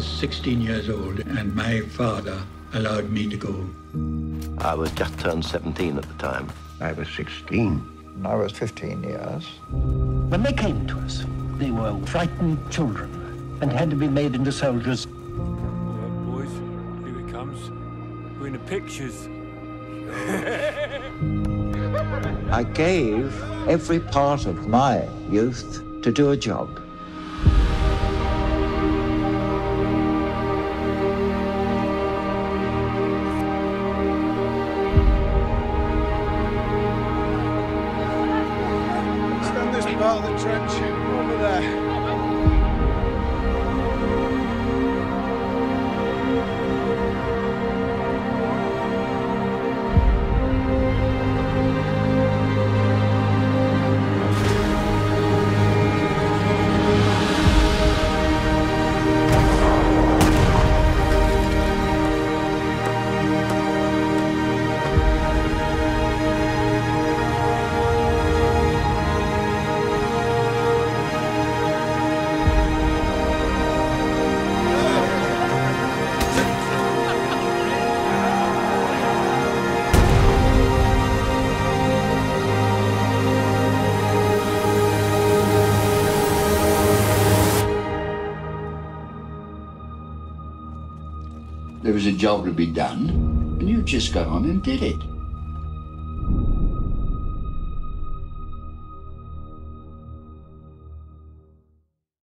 was 16 years old and my father allowed me to go. I was just turned 17 at the time. I was 16. I was 15 years. When they came to us, they were frightened children and had to be made into soldiers. All right, boys, here it comes. We're in the pictures. I gave every part of my youth to do a job. Stand this part of the trench over there. There was a job to be done, and you just got on and did it.